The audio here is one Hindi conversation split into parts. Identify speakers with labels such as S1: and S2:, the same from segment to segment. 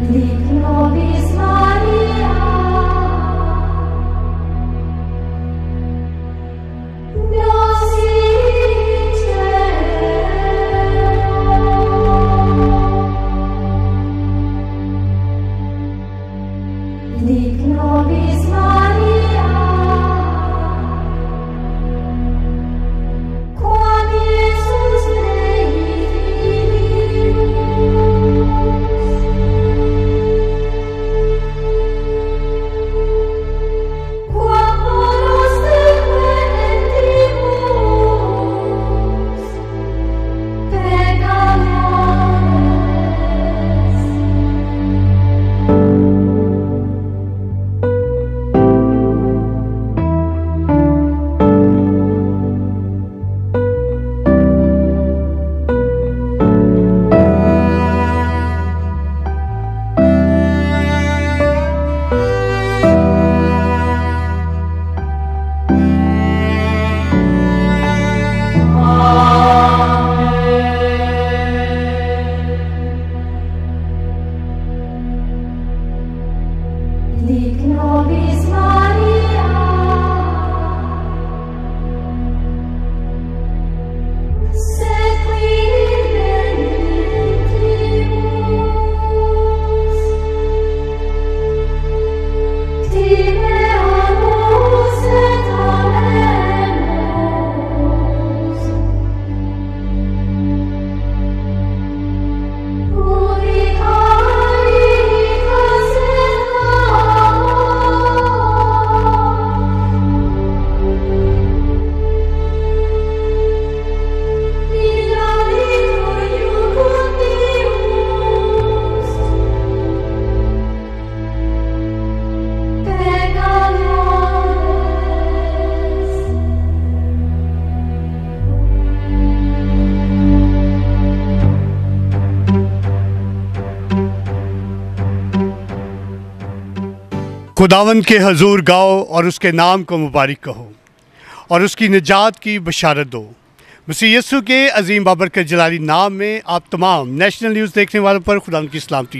S1: खुदावंद के हजूर गाओ और उसके नाम को मुबारक कहो और उसकी निजात की बशारत दो। मसीह यीशु के अजीम बाबरकत जलाली नाम में आप तमाम नेशनल न्यूज़ देखने वालों पर खुदावंद की सलामती।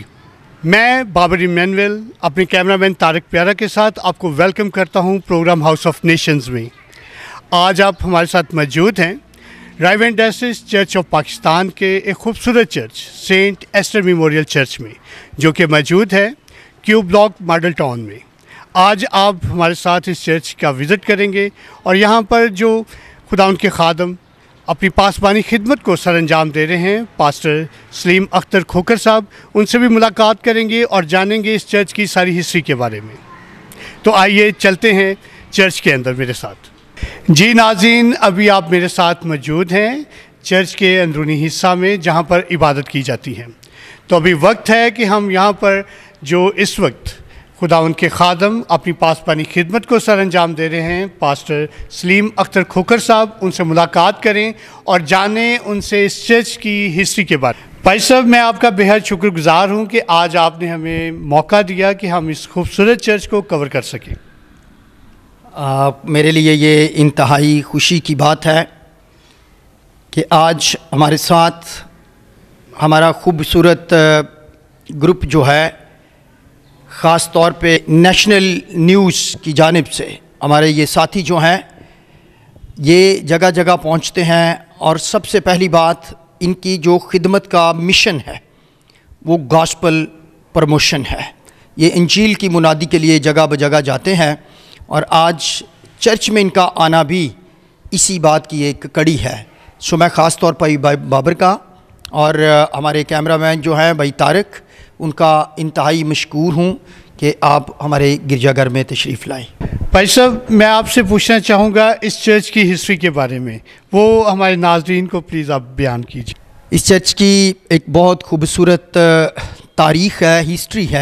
S1: मैं बाबर इमैनुअल अपने कैमरामैन तारिक प्यारा के साथ आपको वेलकम करता हूं प्रोग्राम हाउस ऑफ नेशंस में। आज आप हमारे साथ मौजूद हैं Raiwind diocese church of Pakistan के एक खूबसूरत church saint Esther memorial church में, जो कि मौजूद है क्यू ब्लॉक मॉडल टाउन में। आज आप हमारे साथ इस चर्च का विज़िट करेंगे और यहाँ पर जो खुदावंद के खादम अपनी पासबानी खिदमत को सरअंजाम दे रहे हैं पास्टर सलीम अख्तर खोकर साहब, उनसे भी मुलाकात करेंगे और जानेंगे इस चर्च की सारी हिस्ट्री के बारे में। तो आइए चलते हैं चर्च के अंदर मेरे साथ। जी नाज़रीन, अभी आप मेरे साथ मौजूद हैं चर्च के अंदरूनी हिस्सा में जहाँ पर इबादत की जाती है। तो अभी वक्त है कि हम यहाँ पर जो इस वक्त खुदावंद के खादम अपनी पासबानी खिदमत को सरअंजाम दे रहे हैं पास्टर सलीम अख्तर खोकर साहब, उनसे मुलाकात करें और जानें उनसे इस चर्च की हिस्ट्री के बारे में। भाई साहब, मैं आपका बेहद शुक्रगुजार हूं कि आज आपने हमें मौका दिया कि हम इस खूबसूरत चर्च को कवर कर सकें।
S2: मेरे लिए ये इंतहाई खुशी की बात है कि आज हमारे साथ हमारा खूबसूरत ग्रुप जो है, ख़ास तौर पे नेशनल न्यूज़ की जानिब से हमारे ये साथी जो हैं, ये जगह जगह पहुंचते हैं और सबसे पहली बात इनकी जो खिदमत का मिशन है वो गॉस्पल प्रमोशन है। ये इंजील की मुनादी के लिए जगह ब जगह जाते हैं और आज चर्च में इनका आना भी इसी बात की एक कड़ी है। सो मैं ख़ास तौर पर भाई बाबर का और हमारे कैमरामैन जो हैं भाई तारिक, उनका इंतहाई मशकूर हूँ कि आप हमारे गिरजाघर में तशरीफ़ लाएँ।
S1: भाई साहब, मैं आपसे पूछना चाहूँगा इस चर्च की हिस्ट्री के बारे में, वो हमारे नाज़रीन को प्लीज़ आप बयान कीजिए।
S2: इस चर्च की एक बहुत खूबसूरत तारीख़ है, हिस्ट्री है।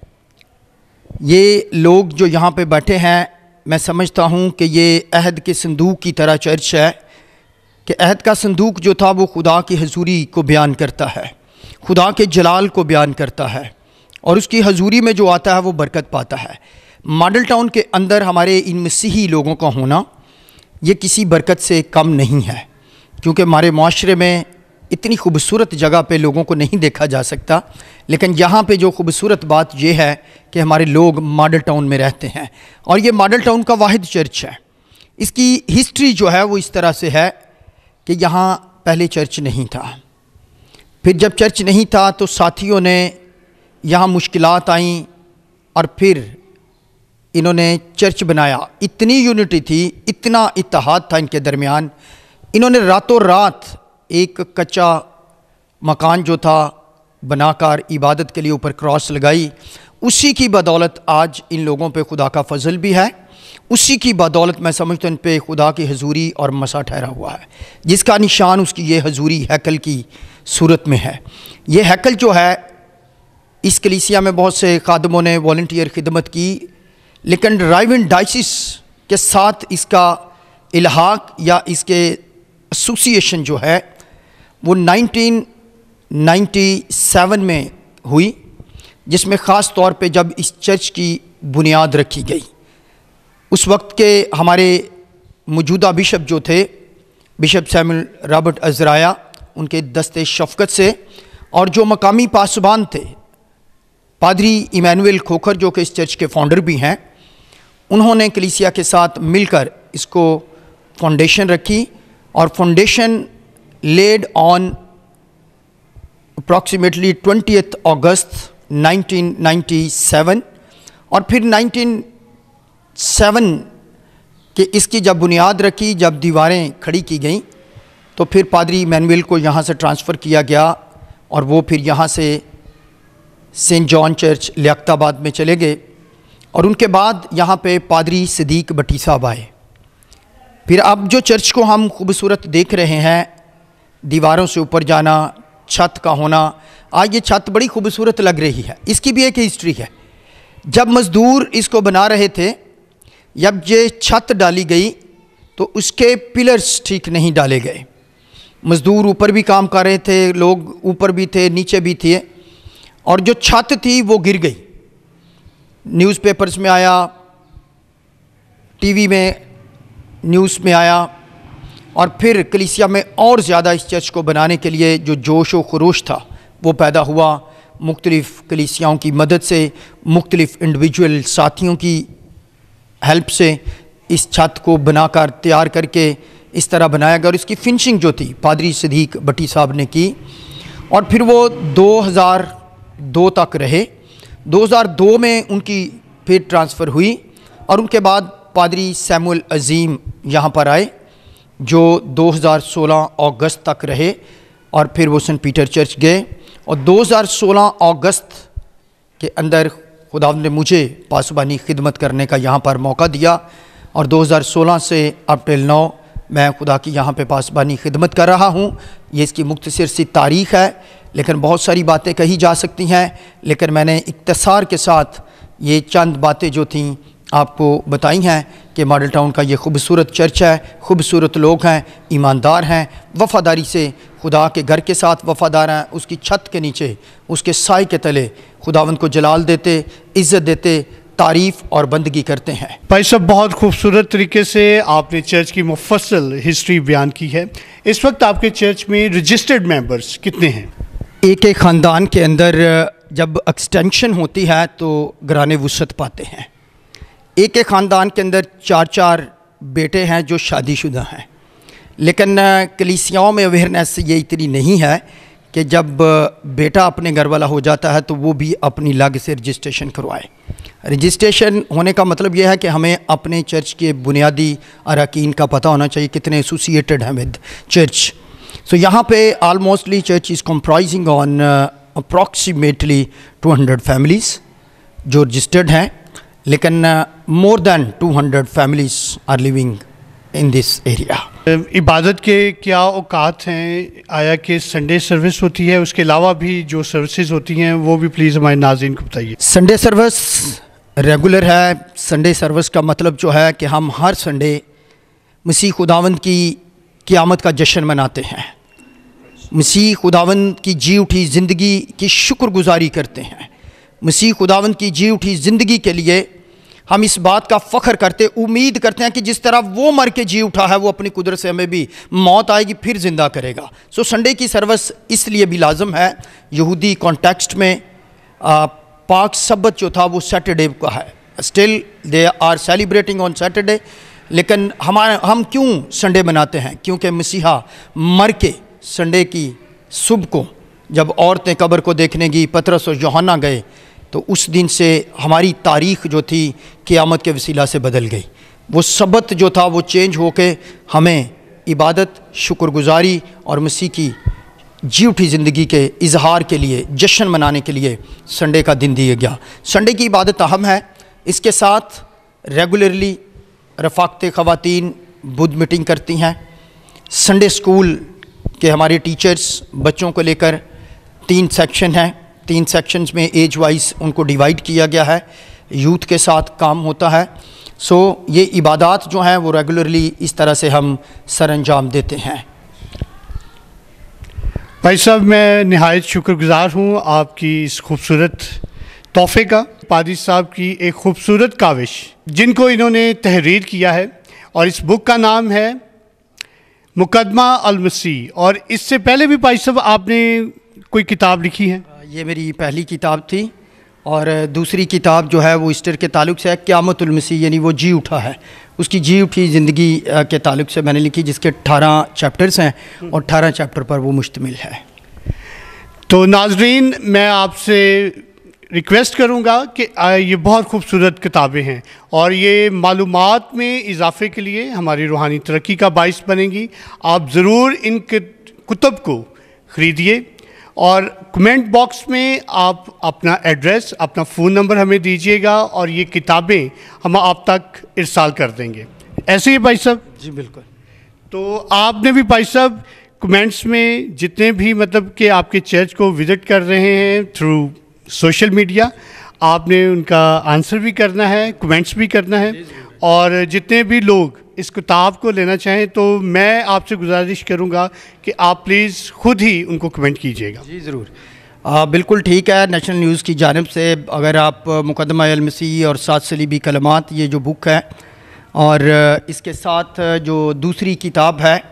S2: ये लोग जो यहाँ पे बैठे हैं, मैं समझता हूँ कि ये अहद के संदूक की तरह चर्च है कि अहद का संदूक जो था वो खुदा की हजूरी को बयान करता है, खुदा के जलाल को बयान करता है और उसकी हजूरी में जो आता है वो बरकत पाता है। मॉडल टाउन के अंदर हमारे इन मसीही लोगों का होना ये किसी बरकत से कम नहीं है, क्योंकि हमारे माशरे में इतनी खूबसूरत जगह पे लोगों को नहीं देखा जा सकता, लेकिन यहाँ पे जो खूबसूरत बात यह है कि हमारे लोग मॉडल टाउन में रहते हैं और ये मॉडल टाउन का वाहिद चर्च है। इसकी हिस्ट्री जो है वो इस तरह से है कि यहाँ पहले चर्च नहीं था, फिर जब चर्च नहीं था तो साथियों ने यहाँ मुश्किलात आईं और फिर इन्होंने चर्च बनाया। इतनी यूनिटी थी, इतना इत्तेहाद था इनके दरमियान, इन्होंने रातों रात एक कच्चा मकान जो था बनाकर इबादत के लिए ऊपर क्रॉस लगाई। उसी की बदौलत आज इन लोगों पे खुदा का फजल भी है, उसी की बदौलत मैं समझता हूँ इन पे खुदा की हजूरी और मसा ठहरा हुआ है, जिसका निशान उसकी ये हजूरी हैकल की सूरत में है। ये हैकल जो है, इस कलीसिया में बहुत से खादमों ने वॉलंटियर खिदमत की, लेकिन राइवन डाइसिस के साथ इसका इल्हाक या इसके एसोसिएशन जो है वो 1997 में हुई, जिसमें ख़ास तौर पे जब इस चर्च की बुनियाद रखी गई। उस वक्त के हमारे मौजूदा बिशप जो थे, बिशप सैमुअल रॉबर्ट अज़राया, उनके दस्ते शफ़क़त से, और जो मकामी पासबान थे पादरी इमैनुअल खोखर जो कि इस चर्च के फाउंडर भी हैं, उन्होंने कलीसिया के साथ मिलकर इसको फाउंडेशन रखी और foundation laid on approximately 20 August 1997 और फिर 1907 के इसकी जब बुनियाद रखी, जब दीवारें खड़ी की गईं, तो फिर पादरी इमैनुअल को यहाँ से ट्रांसफ़र किया गया और वो फिर यहाँ से सेंट जॉन चर्च लियाकताबाद में चले गए और उनके बाद यहाँ पे पादरी सदीक भट्टी साहब आए। फिर अब जो चर्च को हम खूबसूरत देख रहे हैं, दीवारों से ऊपर जाना, छत का होना, आज ये छत बड़ी खूबसूरत लग रही है। इसकी भी एक हिस्ट्री है। जब मज़दूर इसको बना रहे थे, जब ये छत डाली गई तो उसके पिलर्स ठीक नहीं डाले गए। मज़दूर ऊपर भी काम कर रहे थे, लोग ऊपर भी थे, नीचे भी थे, और जो छत थी वो गिर गई। न्यूज़पेपर्स में आया, टीवी में न्यूज़ में आया, और फिर कलीसिया में और ज़्यादा इस चर्च को बनाने के लिए जो जोश व खरोश था वो पैदा हुआ। मुख्तलिफ़ कलीसियाओं की मदद से, मुख्तलिफ़ इंडिविजुअल साथियों की हेल्प से इस छत को बनाकर तैयार करके इस तरह बनाया गया और इसकी फिनिशिंग जो थी पादरी सदीक भट्टी साहब ने की। और फिर वो 2002 तक रहे। 2002 में उनकी फिर ट्रांसफ़र हुई और उनके बाद पादरी सैमुअल अज़ीम यहाँ पर आए, जो 2016 अगस्त तक रहे और फिर वो सेंट पीटर चर्च गए। और 2016 अगस्त के अंदर खुदावंद ने मुझे पासबानी खिदमत करने का यहाँ पर मौका दिया और 2016 से अब टिल नौ मैं खुदा की यहाँ पे पासबानी खिदमत कर रहा हूँ। ये इसकी मुख्तसर सी तारीख़ है, लेकिन बहुत सारी बातें कही जा सकती हैं, लेकिन मैंने इख्तिसार के साथ ये चंद बातें जो थीं आपको बताई हैं कि मॉडल टाउन का ये खूबसूरत चर्च है, खूबसूरत लोग हैं, ईमानदार हैं, वफ़ादारी से खुदा के घर के साथ वफ़ादार हैं, उसकी छत के नीचे, उसके साए के तले खुदावंद को जलाल देते, इज़्ज़त देते, तारीफ़ और बंदगी करते हैं।
S1: भाई साहब, बहुत खूबसूरत तरीके से आपने चर्च की मुफस्सल हिस्ट्री बयान की है। इस वक्त आपके चर्च में रजिस्टर्ड मेंबर्स कितने हैं?
S2: एक एक ख़ानदान के अंदर जब एक्सटेंशन होती है तो घराने वुसअत पाते हैं। एक एक ख़ानदान के अंदर 4-4 बेटे हैं जो शादीशुदा हैं, लेकिन कलीसियाओं में अवेयरनेस ये इतनी नहीं है कि जब बेटा अपने घर वाला हो जाता है तो वो भी अपनी लग से रजिस्ट्रेशन करवाए। रजिस्ट्रेशन होने का मतलब यह है कि हमें अपने चर्च के बुनियादी अरकान का पता होना चाहिए, कितने एसोसिएटेड हैं विद चर्च। सो यहाँ पे almostly church is comprising on approximately 200 families जो रजिस्टर्ड हैं, लेकिन more than 200 families are living in this area.
S1: इबादत के क्या औकात हैं? आया कि संडे सर्विस होती है, उसके अलावा भी जो सर्विसेज होती हैं वो भी प्लीज़ हमारे नाज़रीन को बताइए।
S2: संडे सर्विस रेगुलर है। संडे सर्विस का मतलब जो है कि हम हर संडे मसीह खुदावंद की क़यामत का जश्न मनाते हैं, मसीह खुदावंद की जी उठी ज़िंदगी की शुक्रगुजारी करते हैं, मसीह खुदावंद की जी उठी ज़िंदगी के लिए हम इस बात का फ़ख्र करते, उम्मीद करते हैं कि जिस तरह वो मर के जी उठा है, वो अपनी कुदरत से हमें भी मौत आएगी फिर ज़िंदा करेगा। सो संडे की सर्विस इसलिए भी लाजम है। यहूदी कॉन्टेक्स्ट में पाक सबत जो था वो सैटरडे का है, still they are celebrating on Saturday. लेकिन हम क्यों संडे मनाते हैं? क्योंकि मसीहा मर के संडे की सुबह को जब औरतें कब्र को देखने गई, पतरस और यूहन्ना गए, तो उस दिन से हमारी तारीख़ जो थी क़यामत के वसीला से बदल गई। वो सबत जो था वो चेंज होके हमें इबादत, शुक्रगुजारी और मसीह की जी उठी ज़िंदगी के इजहार के लिए, जश्न मनाने के लिए संडे का दिन दिया गया। संडे की इबादत अहम है। इसके साथ रेगुलरली रफ़ाक़त ख़वातीन बुध मीटिंग करती हैं। संडे स्कूल के हमारे टीचर्स बच्चों को लेकर 3 सेक्शन हैं, 3 सेक्शंस में एज वाइज उनको डिवाइड किया गया है। यूथ के साथ काम होता है। सो ये इबादत जो हैं वो रेगुलरली इस तरह से हम सर अंजाम देते हैं।
S1: भाई साहब, मैं निहायत शुक्रगुज़ार हूँ आपकी इस खूबसूरत तोहफ़े का। पादी साहब की एक खूबसूरत काविश जिनको इन्होंने तहरीर किया है, और इस बुक का नाम है मुकदमा अल मसीह। और इससे पहले भी भाई साहब आपने कोई किताब लिखी है?
S2: ये मेरी पहली किताब थी, और दूसरी किताब जो है वो ईस्टर के ताल्लुक़ से है, क़यामत उल मसीह, यानी वो जी उठा है, उसकी जी उठी ज़िंदगी के ताल्लुक़ से मैंने लिखी, जिसके 18 चैप्टर्स हैं और 18 चैप्टर पर वो मुश्तमिल है।
S1: तो नाजरीन, मैं आपसे रिक्वेस्ट करूंगा कि ये बहुत खूबसूरत किताबें हैं और ये मालूमात में इजाफे के लिए हमारी रूहानी तरक्की का बाइस बनेंगी। आप ज़रूर इन कुतुब को ख़रीदिए और कमेंट बॉक्स में आप अपना एड्रेस, अपना फ़ोन नंबर हमें दीजिएगा और ये किताबें हम आप तक इरसाल कर देंगे। ऐसे ही भाई साहब?
S2: जी बिल्कुल।
S1: तो आपने भी भाई साहब कमेंट्स में जितने भी मतलब कि आपके चर्च को विज़िट कर रहे हैं थ्रू सोशल मीडिया, आपने उनका आंसर भी करना है, कमेंट्स भी करना है। और जितने भी लोग इस किताब को लेना चाहें तो मैं आपसे गुजारिश करूंगा कि आप प्लीज़ ख़ुद ही उनको कमेंट कीजिएगा।
S2: जी ज़रूर। बिल्कुल ठीक है। नेशनल न्यूज़ की जानिब से अगर आप मुकदमा अल मसीह और 7 सलीबी कलमात, ये जो बुक है, और इसके साथ जो दूसरी किताब है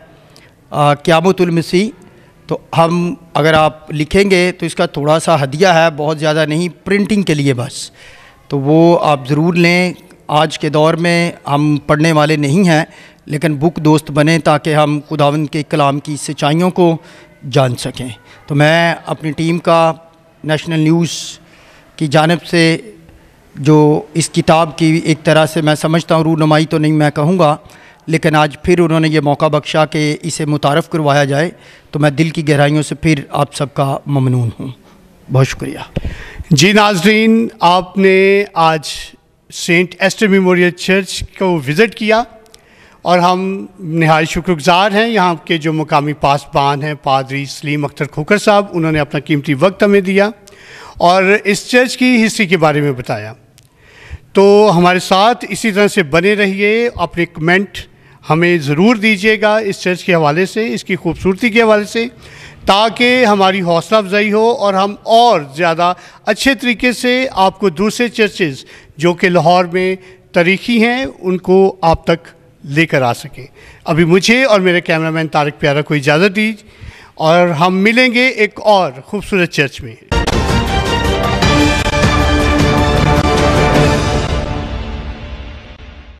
S2: क़यामत उल मसीह, तो हम अगर आप लिखेंगे तो इसका थोड़ा सा हदिया है, बहुत ज़्यादा नहीं, प्रिंटिंग के लिए बस, तो वो आप ज़रूर लें। आज के दौर में हम पढ़ने वाले नहीं हैं, लेकिन बुक दोस्त बने ताकि हम खुदावंद के कलाम की सच्चाइयों को जान सकें। तो मैं अपनी टीम का नेशनल न्यूज़ की जानिब से जो इस किताब की एक तरह से मैं समझता हूँ रूनुमाई तो नहीं मैं कहूँगा, लेकिन आज फिर उन्होंने ये मौका बख्शा कि इसे मुतारफ़ करवाया जाए, तो मैं दिल की गहराइयों से फिर आप सबका ममनून हूँ। बहुत शुक्रिया।
S1: जी नाज़रीन, आपने आज सेंट एस्टर मेमोरियल चर्च को विज़िट किया और हम नहायत शुक्रगुज़ार हैं यहाँ के जो मुकामी पासबान हैं पादरी सलीम अख्तर खोखर साहब। उन्होंने अपना कीमती वक्त हमें दिया और इस चर्च की हिस्ट्री के बारे में बताया। तो हमारे साथ इसी तरह से बने रहिए, अपने कमेंट हमें ज़रूर दीजिएगा इस चर्च के हवाले से, इसकी खूबसूरती के हवाले से, ताकि हमारी हौसला अफजाई हो और हम और ज़्यादा अच्छे तरीके से आपको दूसरे चर्चेज़ जो कि लाहौर में तारीख़ी हैं उनको आप तक लेकर आ सकें। अभी मुझे और मेरे कैमरामैन तारिक प्यारा को इजाज़त दीजिए और हम मिलेंगे एक और ख़ूबसूरत चर्च में।